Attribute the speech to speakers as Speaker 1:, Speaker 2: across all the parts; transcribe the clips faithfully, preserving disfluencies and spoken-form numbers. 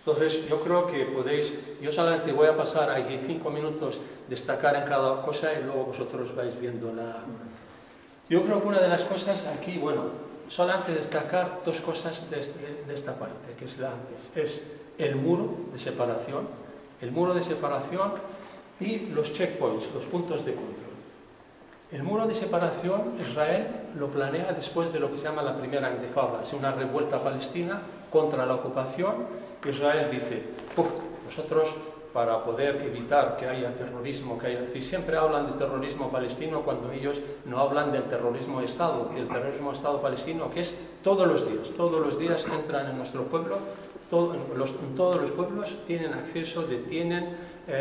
Speaker 1: Entonces, yo creo que podéis, yo solamente voy a pasar aquí cinco minutos, destacar en cada cosa y luego vosotros vais viendo la... Yo creo que una de las cosas aquí, bueno, solamente destacar dos cosas de, este, de esta parte, que es la antes, es el muro de separación, el muro de separación y los checkpoints, los puntos de control. El muro de separación, Israel lo planea después de lo que se llama la primera intifada, es una revuelta palestina contra la ocupación. Israel dice, Puf, nosotros para poder evitar que haya terrorismo, que haya, y siempre hablan de terrorismo palestino cuando ellos no hablan del terrorismo de Estado, y el terrorismo de Estado palestino que es todos los días, todos los días entran en nuestro pueblo, todo, los, en todos los pueblos tienen acceso, detienen,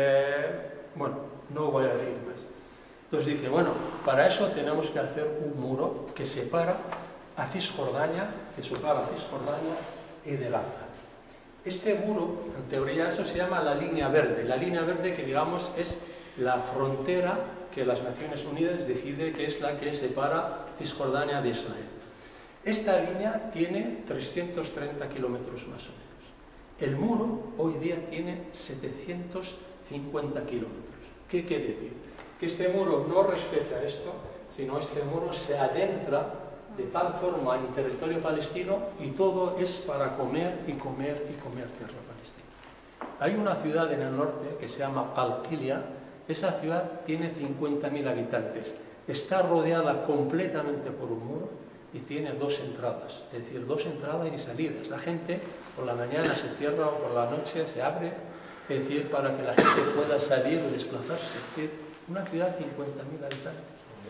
Speaker 1: eh, bueno, no voy a decir más. Entonces dice, bueno, para eso tenemos que hacer un muro que separa a Cisjordania, que separa a Cisjordania y de Gaza. Este muro, en teoría, eso se llama la línea verde. La línea verde que, digamos, es la frontera que las Naciones Unidas decide que es la que separa Cisjordania de Israel. Esta línea tiene trescientos treinta kilómetros más o menos. El muro hoy día tiene setecientos cincuenta kilómetros. ¿Qué quiere decir? Que este muro no respeta esto, sino este muro se adentra de tal forma en territorio palestino y todo es para comer y comer y comer tierra palestina. Hay una ciudad en el norte que se llama Qalqilia. Esa ciudad tiene cincuenta mil habitantes, está rodeada completamente por un muro y tiene dos entradas, es decir, dos entradas y salidas. La gente por la mañana se cierra o por la noche se abre, es decir, para que la gente pueda salir o desplazarse. Es decir, una ciudad de cincuenta mil habitantes.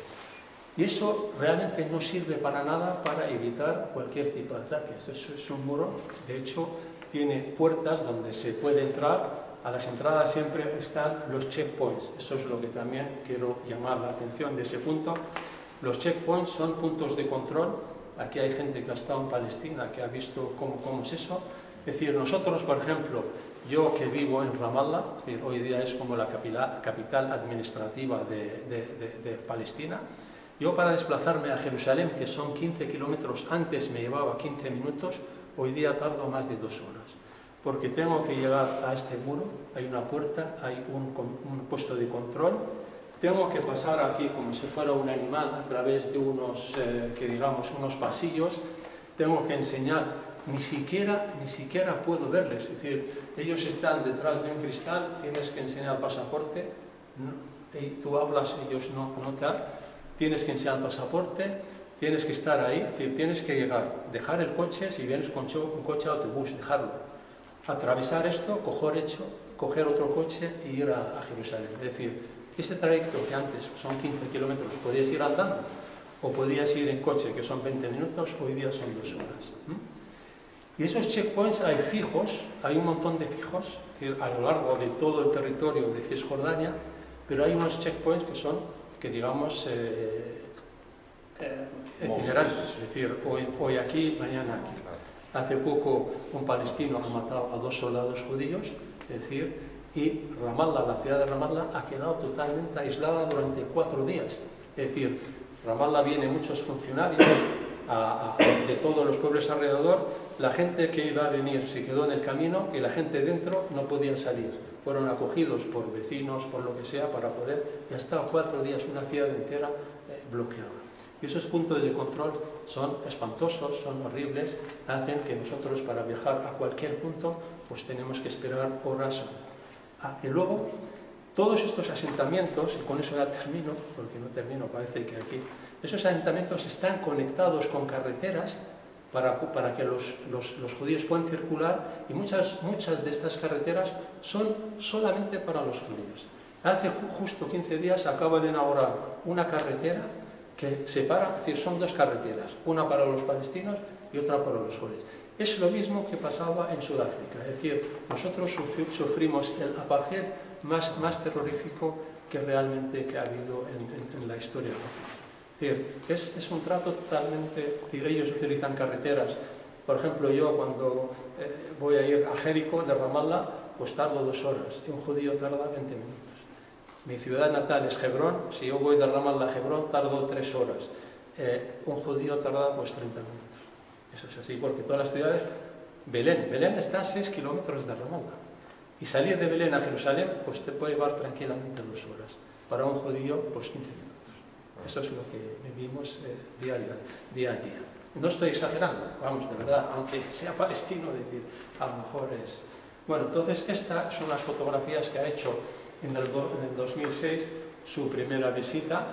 Speaker 1: Y eso realmente no sirve para nada para evitar cualquier tipo de ataque. Esto es un muro, de hecho, tiene puertas donde se puede entrar. A las entradas siempre están los checkpoints. Eso es lo que también quiero llamar la atención de ese punto. Los checkpoints son puntos de control. Aquí hay gente que ha estado en Palestina, que ha visto cómo, cómo es eso. Es decir, nosotros, por ejemplo, yo que vivo en Ramallah, es decir, hoy día es como la capital, capital administrativa de, de, de, de Palestina. Yo para desplazarme a Jerusalén, que son quince kilómetros, antes me llevaba quince minutos, hoy día tardo más de dos horas. Porque tengo que llegar a este muro, hay una puerta, hay un, un puesto de control, tengo que pasar aquí como si fuera un animal a través de unos, eh, que digamos, unos pasillos, tengo que enseñar, ni siquiera, ni siquiera puedo verles, es decir, ellos están detrás de un cristal, tienes que enseñar el pasaporte, no, y tú hablas, ellos no, no te dan. Tienes que enseñar el pasaporte, tienes que estar ahí, es decir, tienes que llegar, dejar el coche, si vienes con un coche de autobús, dejarlo, atravesar esto, coger, hecho, coger otro coche y ir a, a Jerusalén. Es decir, ese trayecto que antes son quince kilómetros, podías ir andando o podías ir en coche, que son veinte minutos, hoy día son dos horas. ¿Mm? Y esos checkpoints hay fijos, hay un montón de fijos, es decir, a lo largo de todo el territorio de Cisjordania, pero hay unos checkpoints que son que digamos eh, eh, itinerantes, es decir, hoy, hoy aquí, mañana aquí. Hace poco un palestino ha matado a dos soldados judíos, es decir, y Ramallah, la ciudad de Ramallah, ha quedado totalmente aislada durante cuatro días. Es decir, Ramallah viene muchos funcionarios a, a, de todos los pueblos alrededor, la gente que iba a venir se quedó en el camino y la gente dentro no podía salir. Fueron acogidos por vecinos, por lo que sea, para poder, y ha estado cuatro días una ciudad entera eh, bloqueada. Y esos puntos de control son espantosos, son horribles, hacen que nosotros para viajar a cualquier punto, pues tenemos que esperar horas. Ah, y luego, todos estos asentamientos, y con eso ya termino, porque no termino, parece que aquí, esos asentamientos están conectados con carreteras Para, para que los, los, los judíos puedan circular, y muchas, muchas de estas carreteras son solamente para los judíos. Hace justo quince días acaba de inaugurar una carretera que separa, es decir, son dos carreteras, una para los palestinos y otra para los judíos. Es lo mismo que pasaba en Sudáfrica, es decir, nosotros sufrimos el apartheid más, más terrorífico que realmente que ha habido en, en, en la historia. Es, es un trato totalmente, ellos utilizan carreteras. Por ejemplo, yo cuando eh, voy a ir a Jericó de Ramallah, pues tardo dos horas, y un judío tarda veinte minutos. Mi ciudad natal es Hebrón, si yo voy de Ramallah a Hebrón, tardo tres horas. Eh, un judío tarda pues treinta minutos. Eso es así, porque todas las ciudades Belén. Belén está a seis kilómetros de Ramallah. Y salir de Belén a Jerusalén, pues te puede llevar tranquilamente dos horas. Para un judío, pues quince minutos. Eso es lo que vivimos eh, día, a día, día a día. No estoy exagerando, vamos, de verdad, aunque sea palestino, decir, a lo mejor es... Bueno, entonces estas son las fotografías que ha hecho en el, do, en el dos mil seis, su primera visita.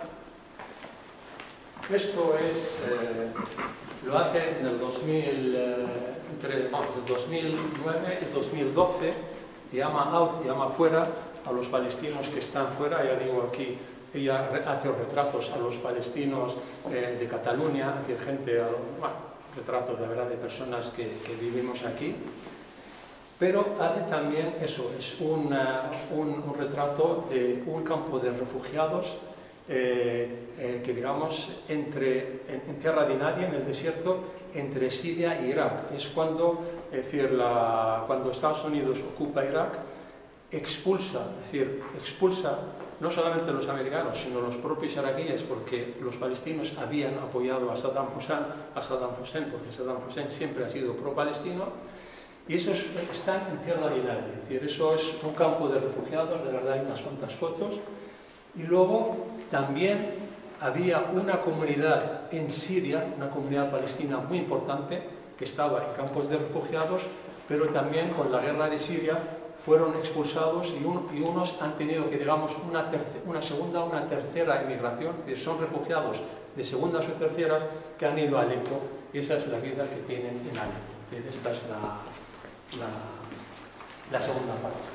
Speaker 1: Esto es, eh, lo hace en el dos mil, eh, entre vamos, el dos mil nueve y dos mil doce, llama out, llama fuera a los palestinos que están fuera, ya digo aquí, ella hace retratos a los palestinos eh, de Cataluña, hace gente, a, bueno, retratos, la verdad, de personas que, que vivimos aquí, pero hace también eso, es una, un, un retrato de un campo de refugiados eh, eh, que digamos entre, en, en tierra de nadie, en el desierto, entre Siria e Irak. Es cuando, es decir, la, cuando Estados Unidos ocupa Irak, expulsa, es decir, expulsa no solamente a los americanos, sino los propios iraquíes, porque los palestinos habían apoyado a Saddam Hussein, a Saddam Hussein porque Saddam Hussein siempre ha sido pro-palestino, y esos están en tierra de nadie, es decir, eso es un campo de refugiados, de verdad hay unas cuantas fotos, y luego también había una comunidad en Siria, una comunidad palestina muy importante, que estaba en campos de refugiados, pero también con la guerra de Siria fueron expulsados y, un, y unos han tenido que, digamos, una, terce, una segunda o una tercera emigración, es decir, son refugiados de segundas o terceras que han ido a Alepo, y esa es la vida que tienen en Alepo. Es decir, esta es la, la, la segunda parte.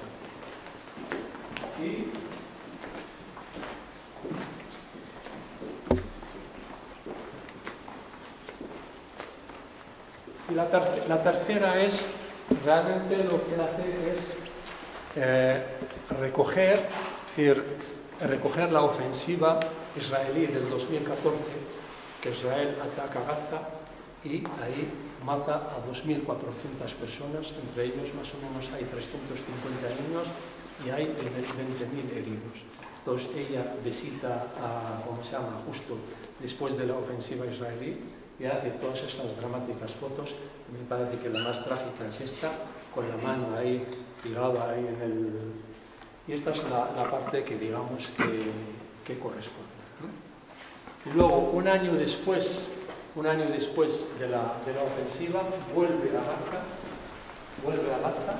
Speaker 1: Y Y la, terce la tercera es, realmente lo que hace es eh, recoger, es decir, recoger la ofensiva israelí del dos mil catorce, que Israel ataca a Gaza y ahí mata a dos mil cuatrocientas personas, entre ellos más o menos hay trescientos cincuenta niños y hay veinte mil heridos. Entonces ella visita a, ¿cómo se llama?, justo después de la ofensiva israelí, y hace todas estas dramáticas fotos. Me parece que la más trágica es esta, con la mano ahí, tirada ahí en el... Y esta es la, la parte que digamos que, que corresponde, ¿no? Y luego, un año después, un año después de la, de la ofensiva, vuelve a Gaza, vuelve a Gaza,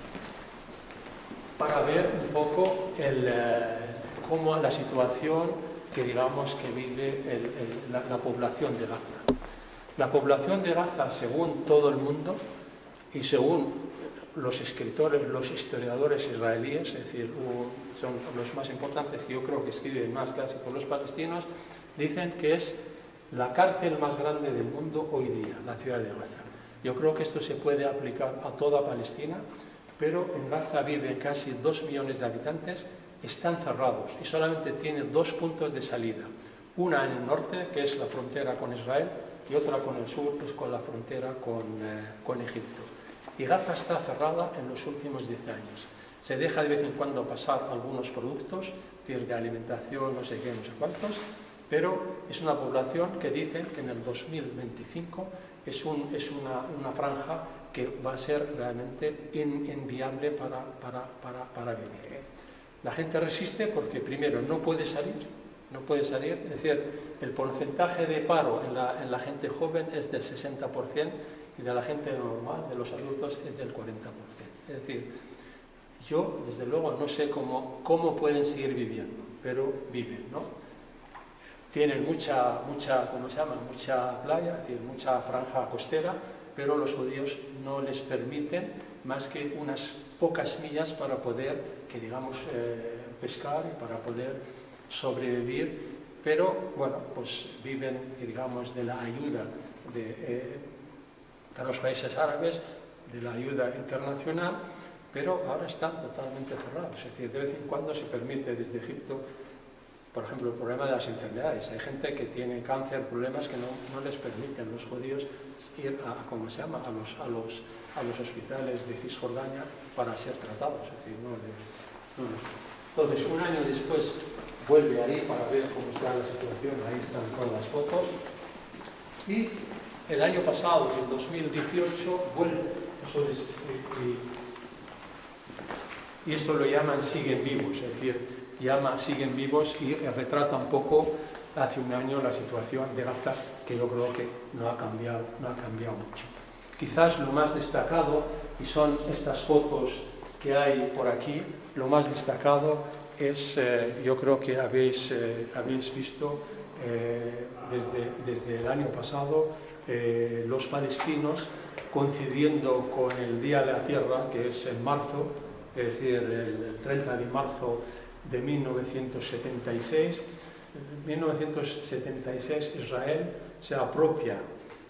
Speaker 1: para ver un poco el, eh, cómo la situación que digamos que vive el, el, la, la población de Gaza. La población de Gaza, según todo el mundo y según los escritores, los historiadores israelíes, es decir, son los más importantes que yo creo que escriben más casi por los palestinos, dicen que es la cárcel más grande del mundo hoy día, la ciudad de Gaza. Yo creo que esto se puede aplicar a toda Palestina, pero en Gaza viven casi dos millones de habitantes, están cerrados y solamente tienen dos puntos de salida. Una en el norte, que es la frontera con Israel, y otra con el sur, que es con la frontera con, eh, con Egipto. Y Gaza está cerrada en los últimos diez años. Se deja de vez en cuando pasar algunos productos, es decir, de alimentación, no sé qué, no sé cuántos, pero es una población que dicen que en el dos mil veinticinco es, un, es una, una franja que va a ser realmente in, inviable para, para, para, para vivir. La gente resiste porque, primero, no puede salir, no puede salir, es decir, el porcentaje de paro en la, en la gente joven es del sesenta por ciento y de la gente normal, de los adultos, es del cuarenta por ciento. Es decir, yo, desde luego, no sé cómo, cómo pueden seguir viviendo, pero viven, ¿no? Tienen mucha, mucha, ¿cómo se llama?, mucha playa, es decir, mucha franja costera, pero los judíos no les permiten más que unas pocas millas para poder, que digamos, eh, pescar y para poder sobrevivir, pero bueno, pues viven, digamos, de la ayuda de, eh, de los países árabes, de la ayuda internacional, pero ahora están totalmente cerrados. Es decir, de vez en cuando se permite desde Egipto, por ejemplo, el problema de las enfermedades. Hay gente que tiene cáncer, problemas que no, no les permiten los judíos ir a, ¿cómo se llama?, a los, a los, a los hospitales de Cisjordania para ser tratados. Es decir, no les, no les... Entonces, un año después, vuelve ahí para ver cómo está la situación, ahí están todas las fotos. Y el año pasado, en dos mil dieciocho, vuelve, eso es, y, y esto lo llaman siguen vivos, es decir, llama siguen vivos y retrata un poco hace un año la situación de Gaza, que yo creo que no ha cambiado, no ha cambiado mucho. Quizás lo más destacado, y son estas fotos que hay por aquí, lo más destacado es, eh, yo creo que habéis, eh, habéis visto eh, desde, desde el año pasado eh, los palestinos coincidiendo con el Día de la Tierra, que es en marzo, es decir, el treinta de marzo de mil novecientos setenta y seis. En mil novecientos setenta y seis Israel se apropia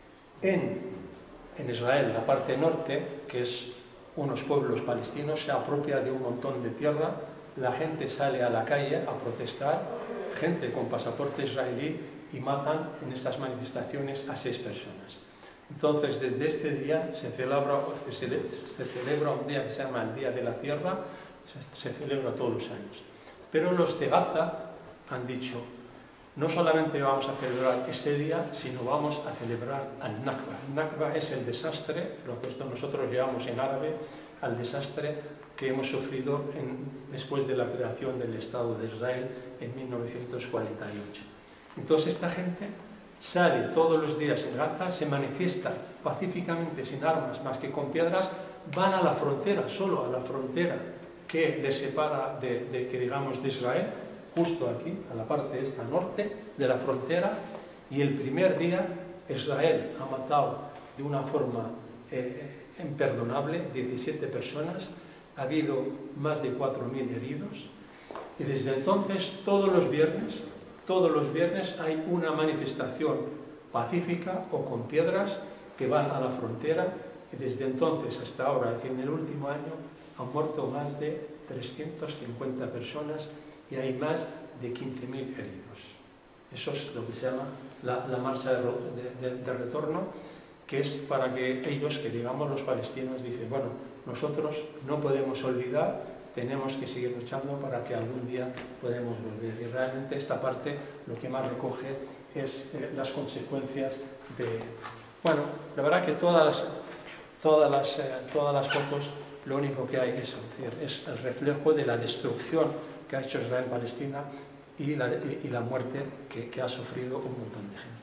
Speaker 1: en, en Israel, la parte norte, que es unos pueblos palestinos, se apropia de un montón de tierra, la gente sale a la calle a protestar, gente con pasaporte israelí, y matan en estas manifestaciones a seis personas. Entonces, desde este día se celebra, se, se celebra un día que se llama el Día de la Tierra, se, se celebra todos los años. Pero los de Gaza han dicho, no solamente vamos a celebrar este día, sino vamos a celebrar al Nakba. El Nakba es el desastre, lo que nosotros llamamos en árabe, al desastre que hemos sufrido en, después de la creación del Estado de Israel en mil novecientos cuarenta y ocho. Entonces esta gente sale todos los días en Gaza, se manifiesta pacíficamente, sin armas, más que con piedras, van a la frontera, solo a la frontera que les separa de, de, que digamos, de Israel, justo aquí, a la parte esta norte de la frontera, y el primer día Israel ha matado de una forma eh, imperdonable diecisiete personas, ha habido más de cuatro mil heridos, y desde entonces todos los viernes, todos los viernes hay una manifestación pacífica o con piedras que van a la frontera, y desde entonces hasta ahora, es decir, en el último año, han muerto más de trescientas cincuenta personas y hay más de quince mil heridos. Eso es lo que se llama la, la marcha de, de, de, de retorno, que es para que ellos, que digamos los palestinos, dicen, bueno, nosotros no podemos olvidar, tenemos que seguir luchando para que algún día podamos volver. Y realmente esta parte lo que más recoge es eh, las consecuencias de... Bueno, la verdad que todas las, todas las, eh, todas las fotos, lo único que hay es, es, decir, es el reflejo de la destrucción que ha hecho Israel en Palestina y la, y, y la muerte que, que ha sufrido un montón de gente.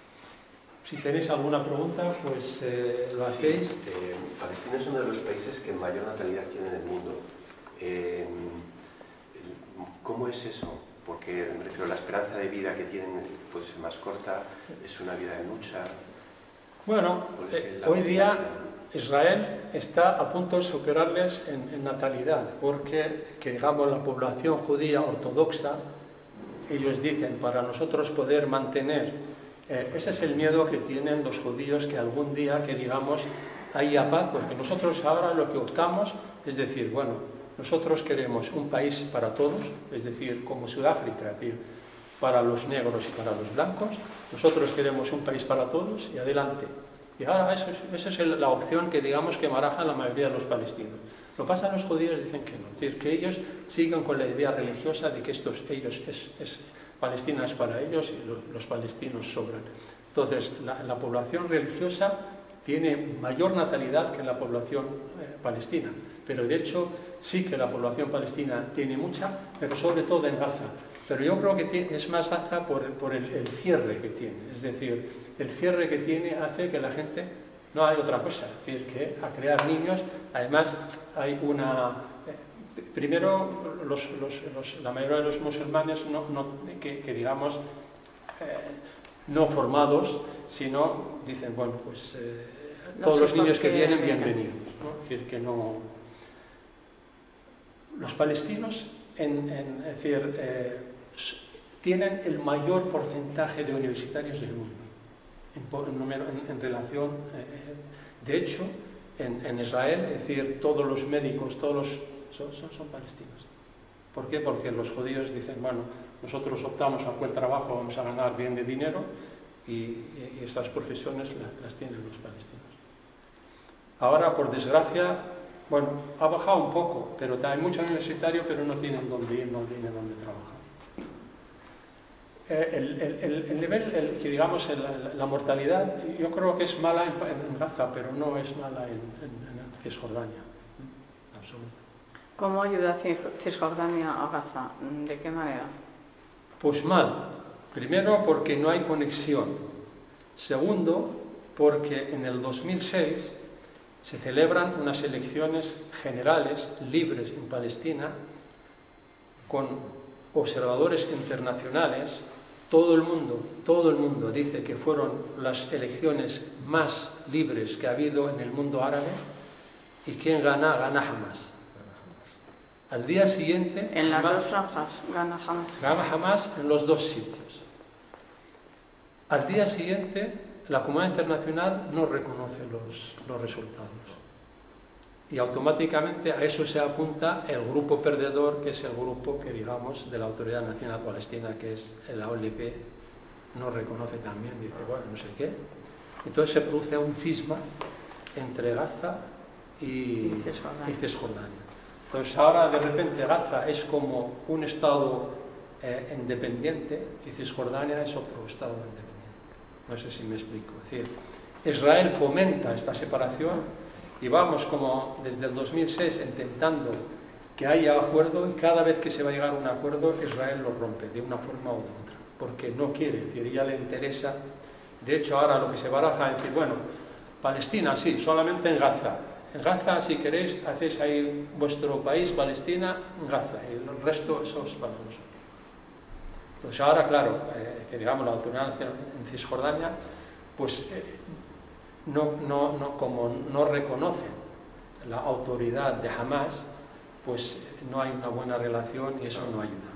Speaker 1: Si tenéis alguna pregunta, pues eh, lo hacéis.
Speaker 2: Sí, eh, Palestina es uno de los países que mayor natalidad tiene en el mundo. Eh, ¿Cómo es eso? Porque me refiero, la esperanza de vida que tienen puede ser más corta, es una vida de lucha.
Speaker 1: Bueno, eh, hoy día Israel está a punto de superarles en, en natalidad, porque, que digamos, la población judía ortodoxa, ellos dicen, para nosotros poder mantener, eh, ese es el miedo que tienen los judíos, que algún día, que digamos, haya paz, porque nosotros ahora lo que optamos es decir, bueno, nosotros queremos un país para todos, es decir, como Sudáfrica, es decir, para los negros y para los blancos, nosotros queremos un país para todos y adelante. Y ahora eso es, esa es el, la opción que digamos que baraja la mayoría de los palestinos. Lo que pasa, los judíos dicen que no, es decir, que ellos sigan con la idea religiosa de que estos, ellos es, es, Palestina es para ellos y los, los palestinos sobran. Entonces, la, la población religiosa tiene mayor natalidad que la población eh, palestina, pero de hecho sí que la población palestina tiene mucha, pero sobre todo en Gaza. Pero yo creo que tiene, es más Gaza por, por el, el cierre que tiene, es decir, el cierre que tiene hace que la gente, no hay otra cosa, es decir, que a crear niños, además hay una... Eh, primero, los, los, los, la mayoría de los musulmanes, no, no, que, que digamos, eh, no formados, sino dicen, bueno, pues eh, todos los niños que vienen, bienvenidos, ¿no? Es decir, que no... Los palestinos, en, en, es decir, eh, tienen el mayor porcentaje de universitarios del mundo, en, en, en relación, eh, de hecho, en, en Israel, es decir, todos los médicos, todos los, son, son, son palestinos. ¿Por qué? Porque los judíos dicen, bueno, nosotros optamos a cuál trabajo vamos a ganar bien de dinero y, y, y esas profesiones las, las tienen los palestinos. Ahora, por desgracia, bueno, ha bajado un poco, pero hay mucho universitario, pero no tienen dónde ir, no tienen dónde trabajar. Eh, el, el, el nivel, el, que digamos, el, la mortalidad, yo creo que es mala en, en Gaza, pero no es mala en, en, Cisjordania. Absoluto.
Speaker 3: ¿Cómo ayuda Cisjordania a Gaza? ¿De qué manera?
Speaker 1: Pues mal. Primero, porque no hay conexión. Segundo, porque en el dos mil seis se celebran unas elecciones generales libres en Palestina con observadores internacionales. Todo el mundo, todo el mundo dice que fueron las elecciones más libres que ha habido en el mundo árabe. ¿Y quién gana? Gana Hamas. Al día siguiente...
Speaker 3: En las
Speaker 1: Hamas,
Speaker 3: dos franjas gana Hamas.
Speaker 1: Gana Hamas en los dos sitios. Al día siguiente, la comunidad internacional no reconoce los, los resultados. Y automáticamente a eso se apunta el grupo perdedor, que es el grupo que, digamos, de la Autoridad Nacional Palestina, que es la O L P, no reconoce también, dice, bueno, no sé qué. Entonces se produce un cisma entre Gaza y,
Speaker 3: y Cisjordania.
Speaker 1: y Cisjordania. Entonces ahora de repente Gaza es como un estado eh, independiente y Cisjordania es otro estado independiente. No sé si me explico. Es decir, Israel fomenta esta separación y vamos como desde el dos mil seis intentando que haya acuerdo, y cada vez que se va a llegar a un acuerdo Israel lo rompe de una forma o de otra, porque no quiere, es decir, ya le interesa. De hecho ahora lo que se baraja es decir, bueno, Palestina sí, solamente en Gaza. En Gaza, si queréis, hacéis ahí vuestro país, Palestina, en Gaza, y el resto eso es para nosotros. Entonces ahora, claro, eh, que digamos la autoridad en Cisjordania, pues eh, no, no, no, como no reconocen la autoridad de Hamas, pues no hay una buena relación y eso no ayuda.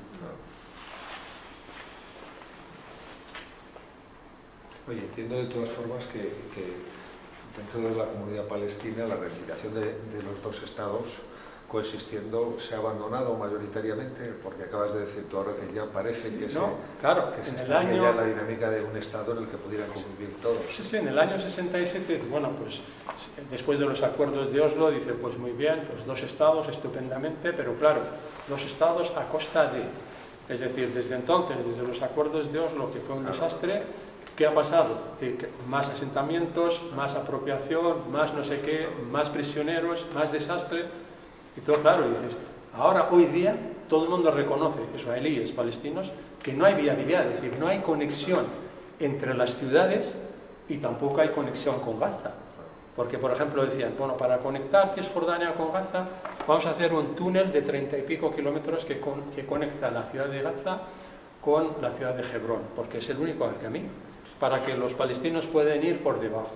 Speaker 4: Oye, entiendo de todas formas que, que dentro de la comunidad palestina la reivindicación de, de los dos estados coexistiendo se ha abandonado mayoritariamente, porque acabas de decir tú ahora que ya parece que,
Speaker 1: no,
Speaker 4: se,
Speaker 1: claro,
Speaker 4: que se
Speaker 1: en el
Speaker 4: extraña
Speaker 1: año,
Speaker 4: ya la dinámica de un estado en el que pudieran convivir todos.
Speaker 1: Sí, sí, en el año sesenta y siete, bueno, pues después de los acuerdos de Oslo, dice, pues muy bien, pues dos estados, estupendamente, pero claro, dos estados a costa de, es decir, desde entonces, desde los acuerdos de Oslo, que fue un desastre, ¿qué ha pasado? Más asentamientos, más apropiación, más no sé qué, más prisioneros, más desastre. Y todo, claro, dices, ahora, hoy día, todo el mundo reconoce, israelíes, palestinos, que no hay viabilidad, es decir, no hay conexión entre las ciudades y tampoco hay conexión con Gaza. Porque, por ejemplo, decían, bueno, para conectar Cisjordania con Gaza, vamos a hacer un túnel de treinta y pico kilómetros que, con, que conecta la ciudad de Gaza con la ciudad de Hebrón, porque es el único camino, para que los palestinos puedan ir por debajo.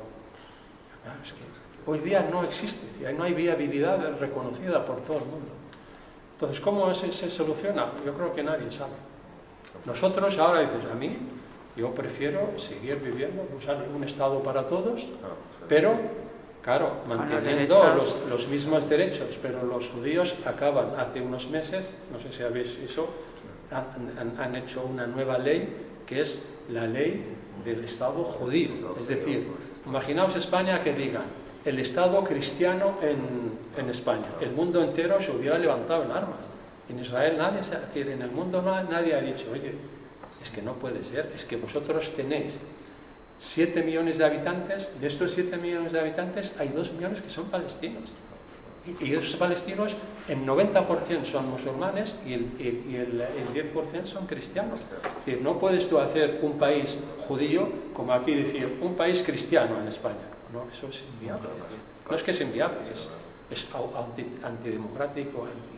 Speaker 1: Es que hoy día no existe, no hay viabilidad reconocida por todo el mundo. Entonces, ¿cómo se, se soluciona? Yo creo que nadie sabe. Nosotros ahora dices, a mí, yo prefiero seguir viviendo, usar un Estado para todos, pero, claro, manteniendo los, los mismos derechos, pero los judíos acaban hace unos meses, no sé si habéis visto, han, han, han hecho una nueva ley, que es la ley del Estado judío. Es decir, imaginaos España que digan, el Estado cristiano en, en España. El mundo entero se hubiera levantado en armas. En Israel nadie, es decir, en el mundo nadie ha dicho, oye, es que no puede ser, es que vosotros tenéis siete millones de habitantes, de estos siete millones de habitantes hay dos millones que son palestinos. Y, y esos palestinos, el noventa por ciento son musulmanes y el, y, y el, el diez por ciento son cristianos. Es decir, no puedes tú hacer un país judío, como aquí decir, un país cristiano en España. No, eso es inviable. No es que es inviable, es, es anti, antidemocrático. Anti.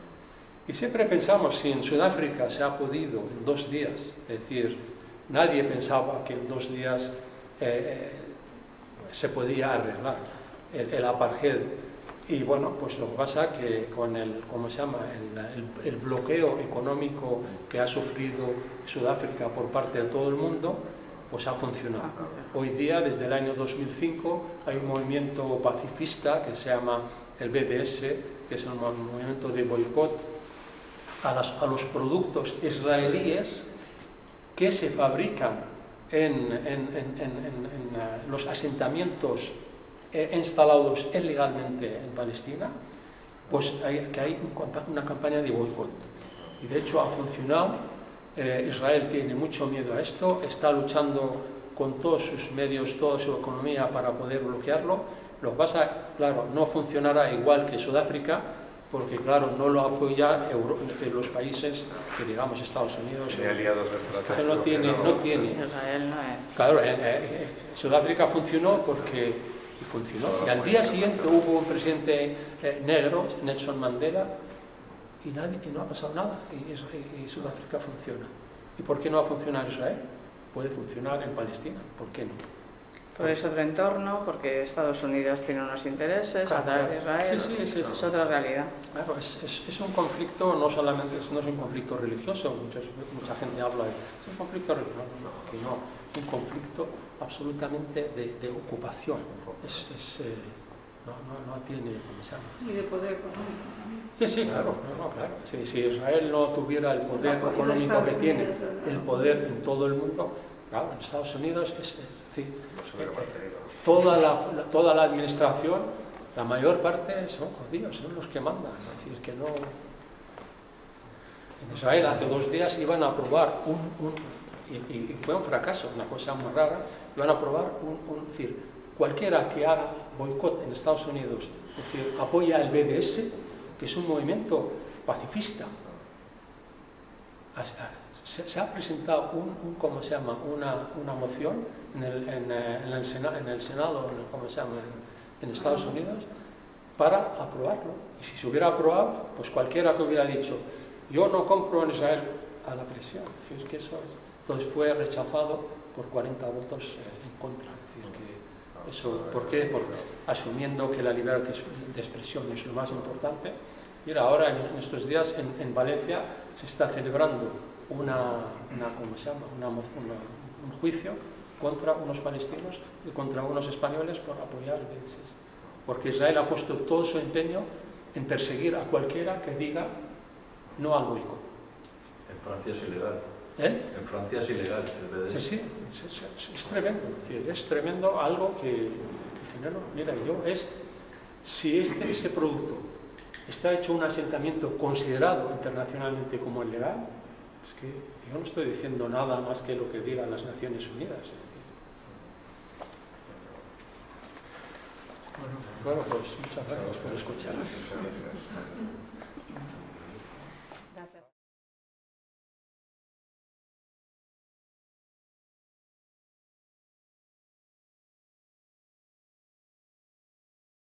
Speaker 1: Y siempre pensamos, si en Sudáfrica se ha podido en dos días, es decir, nadie pensaba que en dos días eh, se podía arreglar el, el apartheid. Y bueno, pues lo que pasa es que con el, ¿cómo se llama? El, el, el bloqueo económico que ha sufrido Sudáfrica por parte de todo el mundo, pues ha funcionado. Hoy día, desde el año dos mil cinco, hay un movimiento pacifista que se llama el B D S, que es un movimiento de boicot a, las, a los productos israelíes que se fabrican en, en, en, en, en, en los asentamientos eh, instalados ilegalmente en Palestina, pues hay, que hay un, una campaña de boicot. Y de hecho ha funcionado. Eh, Israel tiene mucho miedo a esto, está luchando con todos sus medios, toda su economía para poder bloquearlo, Lo que pasa, claro, no funcionará igual que Sudáfrica, porque claro, no lo apoya Euro, los países que digamos Estados Unidos.
Speaker 4: Tiene aliados estratégicos.
Speaker 1: No tiene, no tiene.
Speaker 3: Israel no es.
Speaker 1: Claro, eh, eh, Sudáfrica funcionó porque y funcionó. Y al día siguiente hubo un presidente eh, negro, Nelson Mandela, y, nadie, y no ha pasado nada. Y, y, y Sudáfrica funciona. ¿Y por qué no va a funcionar Israel? Puede funcionar en Palestina. ¿Por qué no?
Speaker 3: Por es otro entorno, porque Estados Unidos tiene unos intereses
Speaker 1: Claro,
Speaker 3: a través de
Speaker 1: claro.
Speaker 3: Israel.
Speaker 1: Sí, sí, es, es,
Speaker 3: es otra realidad.
Speaker 1: Claro, es, es, es un conflicto, no solamente no es un conflicto religioso, muchos, mucha gente habla de es un conflicto religioso, no, no, que no, es un conflicto absolutamente de, de ocupación, es, es, eh, no, no, no tiene, ¿cómo se llama?
Speaker 5: Y de poder económico también.
Speaker 1: Sí, sí, claro, no, no, claro. Si, si Israel no tuviera el poder económico que tiene, el poder en todo el mundo, claro, en Estados Unidos es, es decir, toda la, toda la administración, la mayor parte son judíos, son los que mandan, es decir, que no... En Israel hace dos días iban a aprobar un... un y, y fue un fracaso, una cosa muy rara, iban a aprobar un... un es decir, cualquiera que haga boicot en Estados Unidos, es decir, apoya el B D S, que es un movimiento pacifista. Se, se ha presentado un, un ¿cómo se llama? Una, una moción en el, en, en, el Senado, en el Senado, en el, ¿cómo se llama? En, en Estados Unidos, para aprobarlo. Y si se hubiera aprobado, pues cualquiera que hubiera dicho, yo no compro en Israel a la presión. Es decir, que eso es. Entonces fue rechazado por cuarenta votos eh, en contra. Es decir, que eso, ¿por qué? Por, asumiendo que la libertad de expresión es lo más importante. Mira, ahora en, en estos días en, en Valencia se está celebrando una, una, ¿cómo se llama? Una, una, un juicio contra unos palestinos y contra unos españoles por apoyar el B D S. Porque Israel ha puesto todo su empeño en perseguir a cualquiera que diga no al boicot.
Speaker 6: En Francia es ilegal.
Speaker 1: ¿Eh?
Speaker 6: En Francia es ilegal el B D S.
Speaker 1: Sí, sí, es, es, es tremendo. Es, decir, es tremendo algo que... Dice, no, no, mira, yo es... Si este, ese producto está hecho un asentamiento considerado internacionalmente como ilegal, es que yo no estoy diciendo nada más que lo que digan las Naciones Unidas. Bueno, bueno, pues muchas gracias por escuchar.